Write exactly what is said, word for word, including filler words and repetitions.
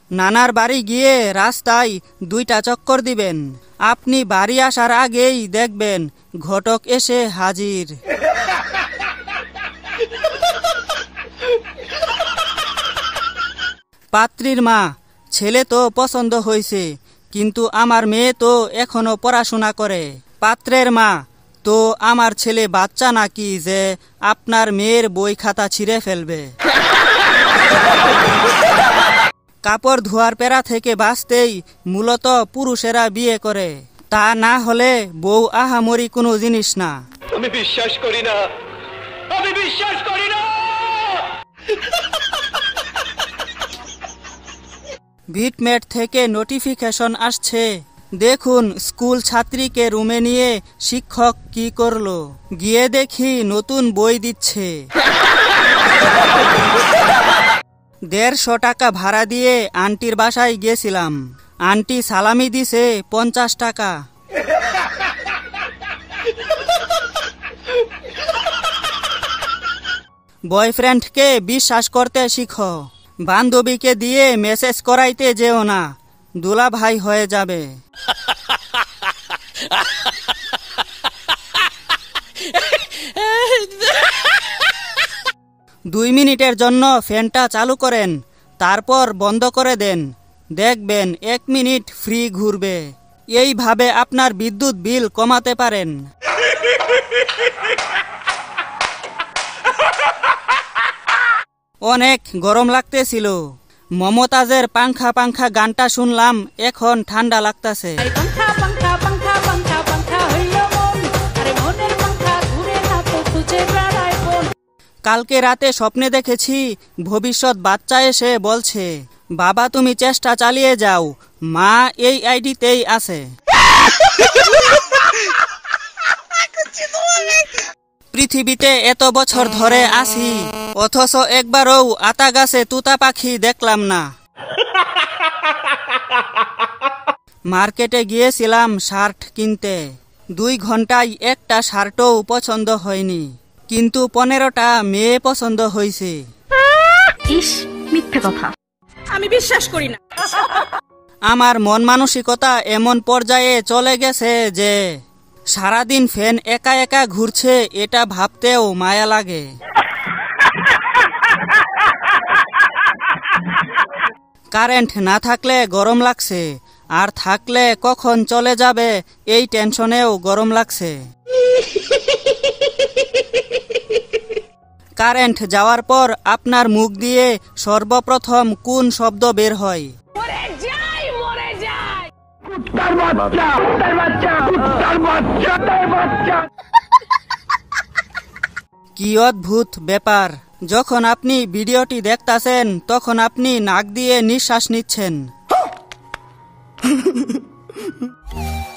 নানার বাড়ি গিয়ে রাস্তায় দুইটা চক্কর দিবেন। আপনি বাড়ি আসার আগেই দেখবেন ঘটক এসে হাজির। পাত্রীর মা, ছেলে তো পছন্দ হয়েছে, কিন্তু আমার মেয়ে তো এখনো পড়াশোনা করে। পাত্রের মা, তো আমার ছেলে বাচ্চা নাকি যে আপনার মেয়ের বই খাতা ছিঁড়ে ফেলবে? কাপড় ধোয়ার পেরা থেকে বাঁচতেই মূলত পুরুষেরা বিয়ে করে, তা না হলে বউ আহামরি কোনো জিনিস না। আমি বিশ্বাস করি না, আমি বিশ্বাস করি না। ভিটমেট থেকে নোটিফিকেশন আসছে, দেখুন স্কুল ছাত্রীকে রুমে নিয়ে শিক্ষক কি করলো। গিয়ে দেখি নতুন বই দিচ্ছে। দেড়শো টাকা ভাড়া দিয়ে আন্টির বাসায় গেছিলাম। আন্টি সালামি দিছে পঞ্চাশ টাকা। বয়ফ্রেন্ডকে বিশ্বাস করতে শিখো। বান্ধবীকে দিয়ে মেসেজ করাইতে যেও না, দুলা ভাই হয়ে যাবে। দুই মিনিটের জন্য ফ্যানটা চালু করেন, তারপর বন্ধ করে দেন, দেখবেন এক মিনিট ফ্রি ঘুরবে। এইভাবে আপনার বিদ্যুৎ বিল কমাতে পারেন। অনেক গরম লাগতেছিল, মমতাজের পাংখা পাংখা গানটা শুনলাম, এখন ঠান্ডা লাগতেছে। কালকে রাতে স্বপ্নে দেখেছি ভবিষ্যৎ বাচ্চা এসে বলছে, বাবা তুমি চেষ্টা চালিয়ে যাও, মা এই আইডিতেই আছে। পৃথিবীতে এত বছর ধরে আছি, অথচ একবারও আতা গাছে তুতা পাখি দেখলাম না। মার্কেটে গিয়েছিলাম শার্ট কিনতে, দুই ঘন্টায় একটা শার্টও পছন্দ হয়নি, কিন্তু পনেরোটা মেয়ে পছন্দ হয়েছে। ইস, মিথ্যে কথা, আমি বিশ্বাস করি না। আমার মন মানসিকতা এমন পর্যায়ে চলে গেছে যে সারাদিন ফ্যান একা একা ঘুরছে, এটা ভাবতেও মায়া লাগে। কারেন্ট না থাকলে গরম লাগছে, আর থাকলে কখন চলে যাবে এই টেনশনেও গরম লাগছে। কারেন্ট যাওয়ার পর আপনার মুখ দিয়ে সর্বপ্রথম কোন শব্দ বের হয়? কি অদ্ভুত ব্যাপার, যখন আপনি ভিডিওটি দেখতাছেন তখন আপনি নাক দিয়ে নিঃশ্বাস নিচ্ছেন।